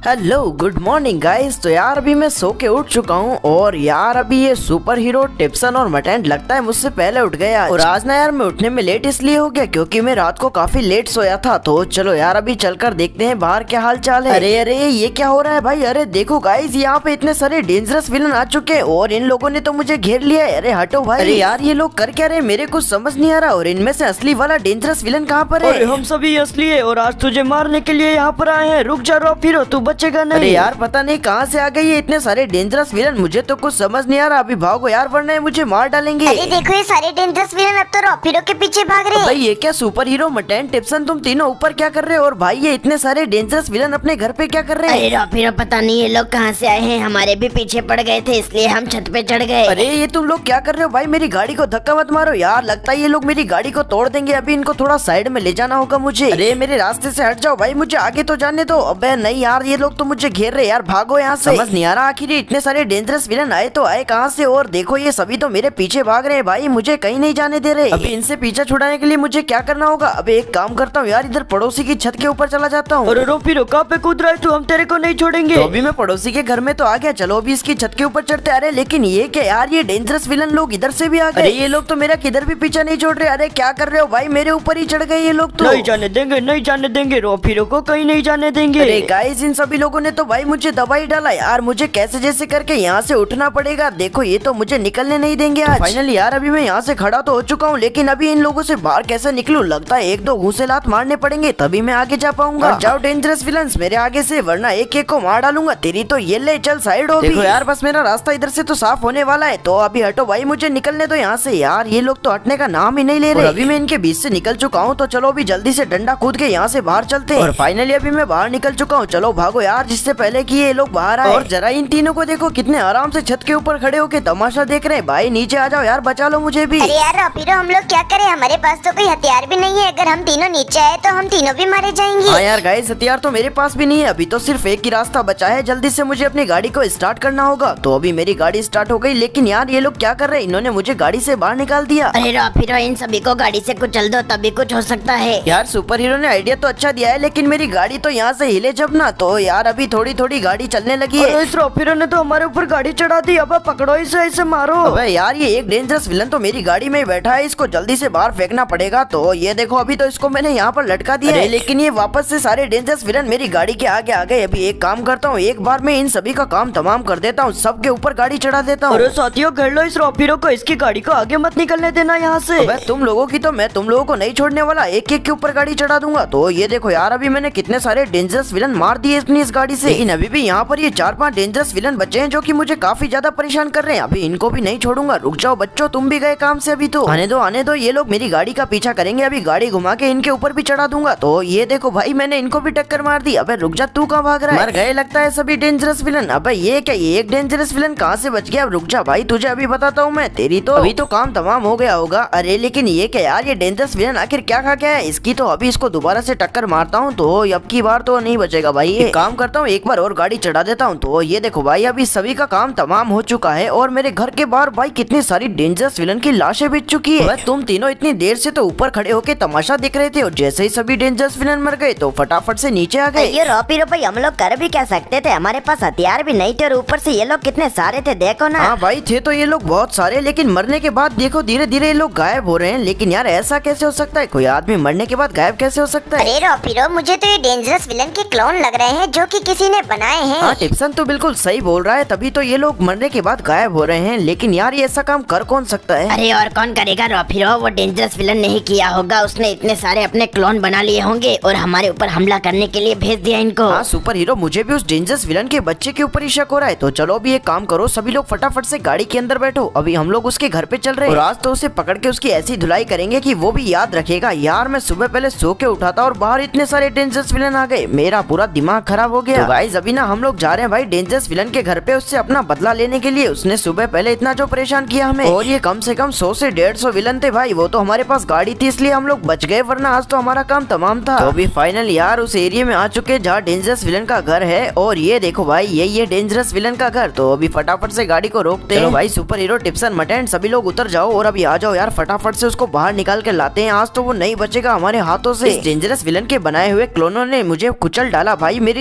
Hello good morning guys. तो यार अभी मैं सो के उठ चुका हूँ और यार अभी ये सुपर हीरो टिप्सन और मटेंट लगता है मुझसे पहले उठ गया। और आज ना यार मैं उठने में लेट इसलिए हो गया क्योंकि मैं रात को काफी लेट सोया था। तो चलो यार अभी चलकर देखते हैं बाहर क्या हाल चाल है। अरे अरे ये क्या हो रहा है भाई? अरे देखो गाइस यहाँ पे इतने सारे डेंजरस विलन आ चुके हैं और इन लोगों ने तो मुझे घेर लिया है। अरे हटो भाई। अरे यार ये लोग कर क्या रहे मेरे कुछ समझ नहीं आ रहा। और इनमें से असली वाला डेंजरस विलन कहाँ पर है? हम सभी असली है और आज तुझे मारने के लिए यहाँ पर आए हैं। रुक जा रो फिर तू बचेगा नहीं। अरे यार पता नहीं कहाँ से आ गई है इतने सारे डेंजरस विलन, मुझे तो कुछ समझ नहीं आ रहा। अभी भागो यार वरना ये मुझे मार डालेंगे। अरे देखो ये सारे डेंजरस विलन अब तो रॉफीरो के पीछे भाग रहे हैं। भाई ये क्या सुपर हीरो मटेंट टिप्सन तुम तीनों ऊपर क्या कर रहे हो? और भाई ये इतने सारे डेंजरस विलन अपने घर पे क्या कर रहे हैं? अरे रॉफीरो पता नहीं ये लोग कहाँ से आए हैं, हमारे भी पीछे पड़ गए थे इसलिए हम छत पे चढ़ गए। अरे ये तुम लोग क्या कर रहे हो भाई? मेरी गाड़ी को धक्का मत मारो यार, लगता है ये लोग मेरी गाड़ी को तोड़ देंगे। अभी इनको थोड़ा साइड में ले जाना होगा मुझे। अरे मेरे रास्ते से हट जाओ भाई, मुझे आगे तो जाने दो। अबे नहीं यार ये लोग तो मुझे घेर रहे यार, भागो यहाँ से। समझ नहीं आ रहा आखिर ये इतने सारे डेंजरस विलन आए तो आए कहाँ से? और देखो ये सभी तो मेरे पीछे भाग रहे हैं भाई, मुझे कहीं नहीं जाने दे रहे। अभी इनसे पीछा छुड़ाने के लिए मुझे क्या करना होगा? अबे एक काम करता हूँ यार, इधर पड़ोसी की छत के ऊपर चला जाता हूँ। अरे रो फिर कहाँ पे कूद रहा है तू? हम तेरे को नहीं छोड़ेंगे। तो अभी मैं पड़ोसी के घर में तो आ गया, चलो अभी इसकी छत के ऊपर चढ़ते। अरे लेकिन ये क्या यार, ये डेंजरस विलन लोग इधर से भी आ गए। ये लोग तो मेरा किधर भी पीछा नहीं छोड़ रहे। अरे क्या कर रहे हो भाई, मेरे ऊपर ही चढ़ गए ये लोग तो। नहीं जाने देंगे, नहीं जाने देंगे, रो फिर को कहीं नहीं जाने देंगे। अरे गाइस इन सभी लोगों ने तो भाई मुझे दबाई डाला यार, मुझे कैसे जैसे करके यहाँ से उठना पड़ेगा। देखो ये तो मुझे निकलने नहीं देंगे आज। फाइनली यार अभी मैं यहाँ से खड़ा तो हो चुका हूँ, लेकिन अभी इन लोगों से बाहर कैसे निकलूं? लगता है एक दो घूंसे लात मारने पड़ेंगे तभी मैं आगे जा पाऊंगा। जाओ डेंजरस विलन्स मेरे आगे से, वरना एक एक को मार डालूंगा। तेरी तो ये ले, चल साइड हो। देखो यार बस मेरा रास्ता इधर से तो साफ होने वाला है, तो अभी हटो भाई, मुझे निकलने दो यहाँ से। यार ये लोग तो हटने का नाम ही नहीं ले रहे। अभी मैं इनके बीच से निकल चुका हूँ, तो चलो अभी जल्दी से डंडा कूद के यहाँ से बाहर चलते हैं। और फाइनली अभी मैं बाहर निकल चुका हूँ, चलो भागो यार जिससे पहले कि ये लोग बाहर आए। और जरा इन तीनों को देखो कितने आराम से छत के ऊपर खड़े होके तमाशा देख रहे हैं। भाई नीचे आ जाओ यार, बचा लो मुझे भी। अरे यार रॉफीरो हम लोग क्या करें, हमारे पास तो कोई हथियार भी नहीं है। अगर हम तीनों नीचे आए तो हम तीनों भी मारे जाएंगे। हाँ यार गाइस हथियार तो मेरे पास भी नहीं है, अभी तो सिर्फ एक ही रास्ता बचा है। जल्दी से मुझे अपनी गाड़ी को स्टार्ट करना होगा। तो अभी मेरी गाड़ी स्टार्ट हो गई, लेकिन यार ये लोग क्या कर रहे हैं? इन्होंने मुझे गाड़ी से बाहर निकाल दिया। अरे रॉफीरो इन सभी को गाड़ी से कुचल दो तभी कुछ हो सकता है। यार सुपर हीरो ने आइडिया तो अच्छा दिया है, लेकिन मेरी गाड़ी तो यहाँ से हिले जब ना, तो यार अभी थोड़ी थोड़ी गाड़ी चलने लगी है। इस रॉफीरो ने तो हमारे ऊपर गाड़ी चढ़ा दी। अब पकड़ो इसे, इसे मारो। अबे यार ये एक डेंजरस विलन तो मेरी गाड़ी में बैठा है, इसको जल्दी से बाहर फेंकना पड़ेगा। तो ये देखो अभी तो इसको मैंने यहाँ पर लटका दिया है, लेकिन ये वापस से सारे डेंजरस विलन मेरी गाड़ी के आगे आ गए। अभी एक काम करता हूँ, एक बार मैं इन सभी का काम तमाम कर देता हूँ, सबके ऊपर गाड़ी चढ़ा देता हूँ। अरे साथियों घेर लो इस रॉफीरो को, इसकी गाड़ी को आगे मत निकलने देना यहाँ से। अबे तुम लोगों की तो मैं तुम लोगों को नहीं छोड़ने वाला, एक एक के ऊपर गाड़ी चढ़ा दूंगा। तो ये देखो यार अभी मैंने कितने सारे डेंजरस विलन मार दिए अपनी इस गाड़ी से, लेकिन अभी भी यहाँ पर ये 4-5 डेंजरस विलन बचे हैं जो कि मुझे काफी ज्यादा परेशान कर रहे हैं। अभी इनको भी नहीं छोड़ूंगा। रुक जाओ बच्चों, तुम भी गए काम से, अभी तो आने दो। ये लोग मेरी गाड़ी का पीछा करेंगे, अभी गाड़ी घुमा के इनके ऊपर भी चढ़ा दूंगा। तो ये देखो भाई मैंने इनको भी टक्कर मार दी। अबे रुक जा, तू कहाँ भाग रहा है? मर गए लगता है सभी डेंजरस विलन। अबे ये क्या, ये एक डेंजरस विलन कहाँ से बच गया? रुक जा भाई, तुझे अभी बताता हूँ मैं। तेरी तो अभी तो काम तमाम हो गया होगा। अरे लेकिन ये क्या यार, ये डेंजरस विलन आखिर क्या खा गया है? इसकी तो अभी इसको दोबारा से टक्कर मारता हूँ, तो अब की बार तो नहीं बचेगा भाई। ये काम करता हूँ, एक बार और गाड़ी चढ़ा देता हूँ। तो ये देखो भाई अभी सभी का काम तमाम हो चुका है और मेरे घर के बाहर भाई कितनी सारी डेंजरस विलन की लाशें बिछ चुकी है। तुम तीनों इतनी देर से तो ऊपर खड़े होके तमाशा देख रहे थे और जैसे ही सभी डेंजरस विलन मर गए तो फटाफट से नीचे आ गए। ये रॉफीरो भाई हम लोग कर भी क्या सकते थे, हमारे पास हथियार भी नहीं थे और ऊपर से ये लोग कितने सारे थे देखो ना। हाँ भाई थे तो ये लोग बहुत सारे, लेकिन मरने के बाद देखो धीरे धीरे ये लोग गायब हो रहे हैं। लेकिन यार ऐसा कैसे हो सकता है? कोई आदमी मरने के बाद गायब कैसे हो सकता है? अरे रॉफीरो मुझे तो ये डेंजरस विलन के क्लोन लग रहे हैं जो कि किसी ने बनाए हैं। हाँ टिप्सन तो बिल्कुल सही बोल रहा है, तभी तो ये लोग मरने के बाद गायब हो रहे हैं। लेकिन यार ये ऐसा काम कर कौन सकता है? अरे और कौन करेगा रॉफीरो, वो डेंजरस विलन नहीं किया होगा, उसने इतने सारे अपने क्लोन बना लिए होंगे और हमारे ऊपर हमला करने के लिए भेज दिया इनको। हाँ सुपर हीरो मुझे भी उस डेंजरस विलन के बच्चे के ऊपर ही शक हो रहा है। तो चलो अभी एक काम करो, सभी लोग फटाफट से गाड़ी के अंदर बैठो, अभी हम लोग उसके घर पे चल रहे हैं और आज तो उसे पकड़ के उसकी ऐसी धुलाई करेंगे कि वो भी याद रखेगा। यार मैं सुबह पहले सो के उठा था और बाहर इतने सारे डेंजरस विलन आ गए, मेरा पूरा दिमाग खराब हो गया। तो गाइस अभी ना हम लोग जा रहे हैं भाई डेंजरस विलन के घर पे उससे अपना बदला लेने के लिए। उसने सुबह पहले इतना जो परेशान किया हमें, और ये कम से कम 100 से 150 विलन थे भाई। वो तो हमारे पास गाड़ी थी इसलिए हम लोग बच गए, वरना आज तो हमारा काम तमाम था। तो अभी फाइनल यार उस एरिया में आ चुके जहाँ डेंजरस विलन का घर है। और ये देखो भाई ये डेंजरस विलन का घर। तो अभी फटाफट से गाड़ी को रोकते हैं भाई। सुपर हीरो टिप्सन मटेंट सभी लोग उतर जाओ और अभी आ जाओ यार, फटाफट से उसको बाहर निकाल के लाते हैं। आज तो वो नहीं बचेगा हमारे हाथों से। इस डेंजरस विलन के बनाए हुए क्लोनों ने मुझे कुचल डाला भाई, मेरी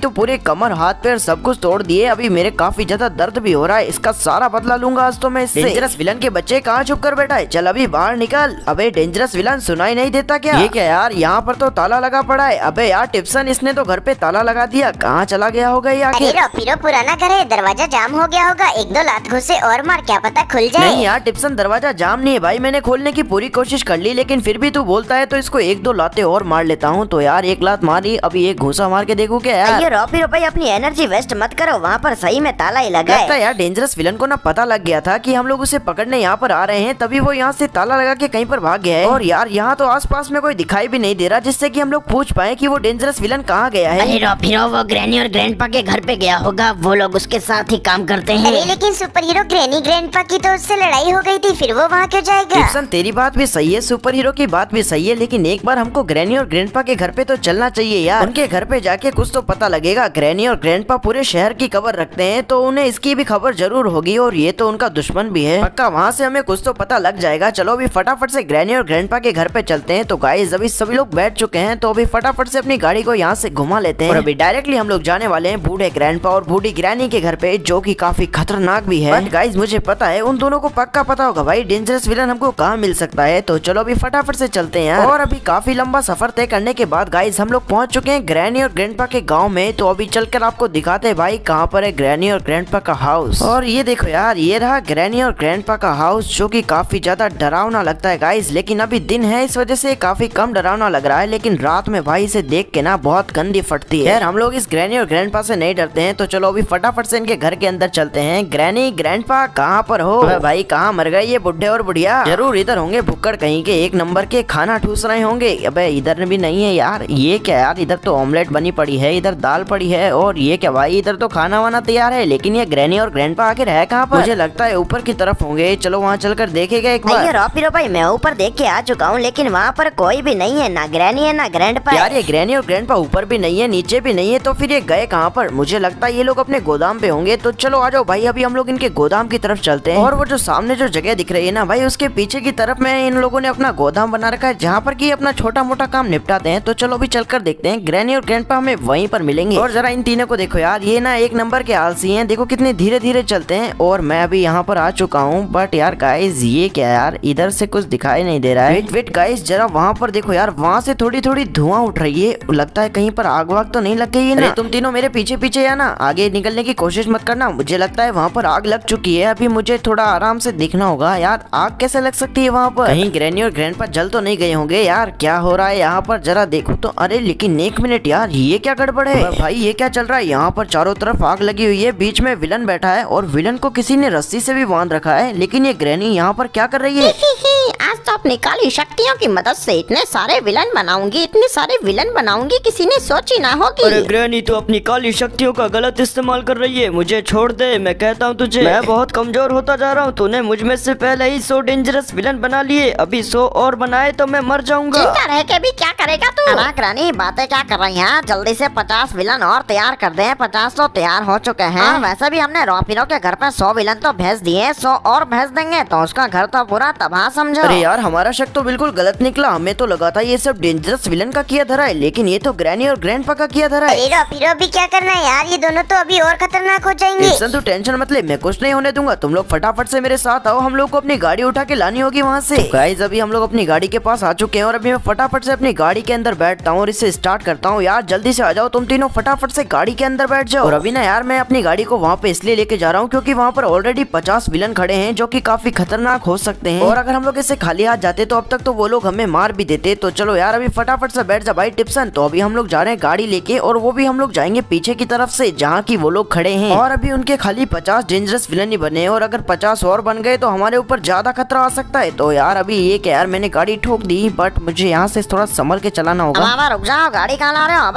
तो पूरे कमर हाथ पैर सब कुछ तोड़ दिए। अभी मेरे काफी ज्यादा दर्द भी हो रहा है, इसका सारा बदला लूंगा आज तो मैं इससे। डेंजरस विलन के बच्चे कहाँ छुप कर बैठा है, चल अभी बाहर निकल। अबे डेंजरस विलन सुनाई नहीं देता क्या? ये क्या यार, यहाँ पर तो ताला लगा पड़ा है। अबे यार टिप्सन, इसने तो घर पे ताला लगा दिया, कहाँ चला गया होगा ये आखिर? फिरो पुराना घर है, दरवाजा जाम हो गया होगा, एक दो लात घुसे और मार, क्या पता खुल जाए। नहीं यार टिप्सन, दरवाजा जाम नहीं है भाई, मैंने खोलने की पूरी कोशिश कर ली, लेकिन फिर भी तू बोलता है तो इसको एक दो लाते और मार लेता हूँ। तो यार एक लात मारी, अभी एक घूसा मार के देखूं क्या यार? फिरो भाई अपनी एनर्जी वेस्ट मत करो, वहाँ पर सही में ताला ही लगा है। यार डेंजरस विलन को ना पता लग गया था कि हम लोग उसे पकड़ने यहाँ पर आ रहे हैं, तभी वो यहाँ से ताला लगा के कहीं पर भाग गया है। और यार यहाँ तो आसपास में कोई दिखाई भी नहीं दे रहा जिससे कि हम लोग पूछ पाए कि वो डेंजरस विलन कहाँ गया है। अरे फिरो वो ग्रैनी और ग्रैंडपा के घर पे गया होगा, वो लोग उसके साथ ही काम करते हैं। अरे लेकिन सुपर हीरो ग्रैनी ग्रैंडपा की तो उससे लड़ाई हो गई थी, फिर वो वहाँ क्यों जाएगा? टिप्सन तेरी बात भी सही है, सुपर हीरो की बात भी सही है, लेकिन एक बार हमको ग्रैनी और ग्रैंडपा के घर पे तो चलना चाहिए यार। उनके घर पे जाके कुछ तो पता लगेगा। ग्रैनी और ग्रैंडपा पूरे शहर की खबर रखते हैं, तो उन्हें इसकी भी खबर जरूर होगी, और ये तो उनका दुश्मन भी है, पक्का वहाँ से हमें कुछ तो पता लग जाएगा। चलो अभी फटाफट से ग्रैनी और ग्रैंडपा के घर पे चलते हैं। तो गाइस अभी सभी लोग बैठ चुके हैं, तो अभी फटाफट से अपनी गाड़ी को यहाँ से घुमा लेते हैं, और अभी डायरेक्टली हम लोग जाने वाले हैं बूढ़े ग्रैंडपा और बूढ़ी ग्रैनी के घर पे, जो की काफी खतरनाक भी है। बट गाइस मुझे पता है उन दोनों को पक्का पता होगा भाई डेंजरस विलन हमको कहाँ मिल सकता है। तो चलो अभी फटाफट से चलते हैं यार। और अभी काफी लंबा सफर तय करने के बाद गाइस हम लोग पहुंच चुके हैं ग्रैनी और ग्रैंडपा के गांव में। तो अभी चलकर आपको दिखाते हैं भाई कहाँ पर है ग्रैनी और ग्रैंडपा का हाउस। और ये देखो यार, ये रहा ग्रैनी और ग्रैंडपा का हाउस, जो कि काफी ज्यादा डरावना लगता है गाइस, लेकिन अभी दिन है इस वजह से काफी कम डरावना लग रहा है, लेकिन रात में भाई इसे देख के ना बहुत गंदी फटती है। यार हम लोग इस ग्रैनी और ग्रैंडपा से नहीं डरते हैं, तो चलो अभी फटाफट से इनके घर के अंदर चलते हैं। ग्रैनी ग्रैंडपा कहाँ पर हो भाई, कहाँ मर गए ये बुढ़े और बुढ़िया? जरूर इधर होंगे, भुक्कड़ कहीं के, एक नंबर के खाना ठूस रहे होंगे। अबे इधर भी नहीं है यार, ये क्या यार, इधर तो ऑमलेट बनी पड़ी है, इधर दाल पड़ी है, और ये क्या भाई, इधर तो खाना वाना तैयार है, लेकिन ये ग्रैनी और ग्रैंडपा आखिर है कहाँ पर? मुझे लगता है ऊपर की तरफ होंगे, चलो वहाँ चलकर देखेगा एक बार। फिरो भाई मैं ऊपर देख के आ चुका हूँ, लेकिन वहाँ पर कोई भी नहीं है, ना ग्रैनी है ना ग्रैंडपा। यार ये ग्रैनी और ग्रैंडपा ऊपर भी नहीं है, नीचे भी नहीं है, तो फिर ये गए कहाँ पर? मुझे लगता है ये लोग अपने गोदाम पे होंगे। तो चलो आ जाओ भाई, अभी हम लोग इनके गोदाम की तरफ चलते हैं। और वो जो सामने जो जगह दिख रही है ना भाई, उसके पीछे की तरफ में इन लोगों ने अपना गोदाम बना रखा है, जहाँ पर की अपना छोटा मोटा काम निपटाते हैं। तो चलो अभी चलकर देखते हैं, ग्रैनी और ग्रैंडपा हमें वहीं पर मिलेंगे। और जरा इन तीनों को देखो यार, ये ना एक नंबर के आलसी हैं, देखो कितने धीरे धीरे चलते हैं। और मैं अभी यहाँ पर आ चुका हूँ, बट यार गाइस ये क्या यार, इधर से कुछ दिखाई नहीं दे रहा है। वेट गाइस, जरा वहाँ पर देखो यार, वहाँ से थोड़ी थोड़ी धुआं उठ रही है, लगता है कहीं पर आग वाग तो नहीं लग गई है ना? तुम तीनों मेरे पीछे पीछे या ना, आगे निकलने की कोशिश मत करना, मुझे लगता है वहाँ पर आग लग चुकी है। अभी मुझे थोड़ा आराम से देखना होगा यार, आग कैसे लग सकती है वहाँ पर? कहीं ग्रैनी और ग्रैंडपा जल तो नहीं गए होंगे यार? क्या हो रहा है यहाँ पर, जरा देखो तो। अरे लेकिन एक मिनट यार, ये क्या गड़बड़ है भाई, ये क्या चल रहा है? यहाँ पर चारों तरफ आग लगी हुई है, बीच में विलन बैठा है, और विलन को किसी ने रस्सी से भी बांध रखा है, लेकिन ये ग्रैनी यहाँ पर क्या कर रही है? आज तो अपनी काली शक्तियों की मदद से इतने सारे विलन बनाऊंगी, इतने सारे विलन बनाऊंगी, किसी ने सोची ना होगी। अरे ग्रैनी तो अपनी काली शक्तियों का गलत इस्तेमाल कर रही है, मुझे छोड़ दे, मैं कहता हूँ तुझे, मैं बहुत कमजोर होता जा रहा हूँ। तूने मुझ में से पहले ही 100 डेंजरस विलन बना लिए, अभी 100 और बनाए तो मैं मर जाऊंगा। चिंता रह के भी क्या करेगा तू? अनाक रानी बातें क्या कर रही हैं? जल्दी से 50 विलन और तैयार कर दे। 50 तो तैयार हो चुके हैं, वैसे भी हमने रॉफिनो के घर पे 100 विलन तो भेज दिए, 100 और भेज देंगे तो उसका घर तो पूरा तबाह समझो। अरे यार हमारा शक तो बिल्कुल गलत निकला, हमें तो लगा था ये सब डेंजरस विलन का किया धरा है, लेकिन ये तो ग्रैनी और ग्रैंडपा का किया धरा है। रॉफिनो भी क्या करना है यार, ये दोनों तो अभी और खतरनाक हो जाएंगे। तू टेंशन मत ले, मैं कुछ नहीं होने दूंगा, तुम लोग फटाफट से मेरे साथ आओ, हम लोग को अपनी गाड़ी उठा के लानी होगी वहाँ से। गाइस अभी हम लोग अपनी गाड़ी के पास आ चुके हैं, और अभी मैं फटाफट से अपनी गाड़ी के अंदर बैठता हूँ और इसे स्टार्ट करता हूँ। यार जल्दी से आ जाओ तुम तीनों, फटाफट से गाड़ी के अंदर बैठ जाओ। और अभी ना यार मैं अपनी गाड़ी को वहाँ पे इसलिए लेके जा रहा हूँ क्योंकि वहाँ पर ऑलरेडी 50 विलन खड़े हैं, जो कि काफी खतरनाक हो सकते हैं, और अगर हम लोग इसे खाली हाथ जाते तो अब तक तो वो लोग हमें मार भी देते। तो चलो यार अभी फटाफट से बैठ जा भाई टिप्सन। तो अभी हम लोग जा रहे हैं गाड़ी लेके, और वो भी हम लोग जाएंगे पीछे की तरफ से जहाँ की वो लोग खड़े हैं, और अभी उनके खाली 50 डेंजरस विलन ही बने, और अगर 50 और बन गए तो हमारे ऊपर ज्यादा खतरा आ सकता है। तो यार अभी ये क्या यार, मैंने गाड़ी ठोक दी, बट मुझे यहाँ से थोड़ा संभल के चलाना होगा। रुक जाओ, गाड़ी कहाँ ला रहे हो?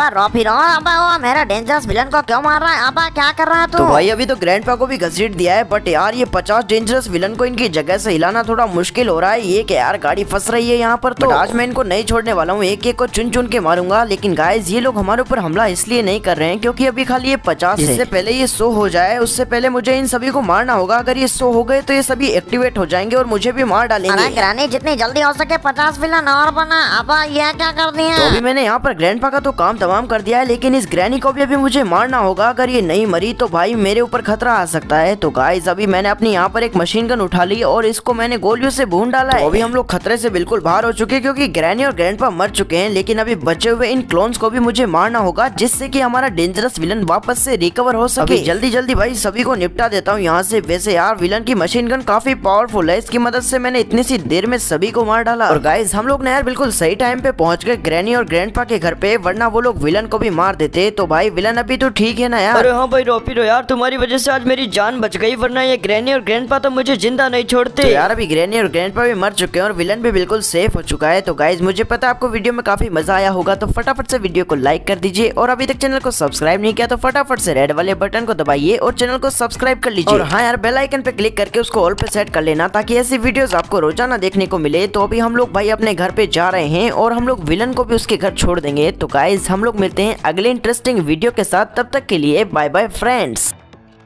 वो मेरा डेंजरस विलन को क्यों मार रहा है? अब क्या कर रहा है तू? तो भाई अभी तो ग्रैंडपा को भी घसीट दिया है, बट यार ये 50 डेंजरस विलन को इनकी जगह से हिलाना थोड़ा मुश्किल हो रहा है। ये कि यार गाड़ी फंस रही है यहाँ पर। तो आज मैं इनको नहीं छोड़ने वाला हूँ, एक एक को चुन चुन के मारूंगा। लेकिन गाइस ये लोग हमारे ऊपर हमला इसलिए नहीं कर रहे हैं क्योंकि अभी खाली ये 50 है। इससे पहले ये 100 हो जाए उससे पहले मुझे इन सभी को मारना होगा। अगर ये 100 हो गए तो ये सभी एक्टिवेट हो जाएंगे और मुझे भी मार डालेंगे। ग्रैनी जितनी जल्दी हो सके 50 विलन और बना। अब ये क्या कर दिया? तो अभी मैंने यहाँ पर ग्रैंडपा का तो काम तमाम कर दिया है, लेकिन इस ग्रैनी को भी अभी मुझे मारना होगा। अगर ये नहीं मरी तो भाई मेरे ऊपर खतरा आ सकता है। तो गाइस अभी मैंने अपनी यहाँ पर एक मशीन गन उठा ली और इसको मैंने गोलियों से भून डाला है। तो अभी हम लोग खतरे से बिल्कुल बाहर हो चुके हैं क्योंकि ग्रैनी और ग्रैंडपा मर चुके हैं। लेकिन अभी बचे हुए इन क्लोन्स को भी मुझे मारना होगा जिससे कि हमारा डेंजरस विलन वापस से रिकवर हो सके। जल्दी जल्दी भाई सभी को निपटा देता हूँ यहाँ से। वैसे यार विलन की मशीन गन काफी पावरफुल है, इसकी मदद से मैंने इतनी सी देर में सभी को मार डाला। और गाइस हम लोग ने यार बिल्कुल सही टाइम पे पहुंच गए ग्रैनी और ग्रैंडपा के घर पे, वरना वो लोग विलन को भी मार देते। तो भाई विलन अभी तो ठीक है ना यार? अरे हाँ भाई रॉपिरो यार तुम्हारी वजह से आज मेरी जान बच गई, वरना ये ग्रैनी और ग्रैंडपा तो मुझे जिंदा नहीं छोड़ते। तो यार अभी ग्रैनी और ग्रैंडपा भी मर चुके हैं और विलन भी बिल्कुल सेफ हो चुका है। तो गाइज मुझे पता है आपको वीडियो में काफी मजा आया होगा, तो फटाफट से वीडियो को लाइक कर दीजिए और अभी तक चैनल को सब्सक्राइब नहीं किया तो फटाफट से रेड वाले बटन को दबाइए और चैनल को सब्सक्राइब कर लीजिए। और हाँ यार बेल आइकन पे क्लिक करके उसको ऑल पे सेट कर लेना ताकि ऐसी वीडियोस आपको रोजाना देखने को मिले। तो अभी हम लोग भाई अपने घर पे जा रहे हैं और हम लोग विलन को भी उसके घर छोड़ देंगे। तो गाइज हम लोग मिलते हैं अगले इंटरेस्टिंग वीडियो के साथ, तब तक के लिए बाय बाय फ्रेंड्स।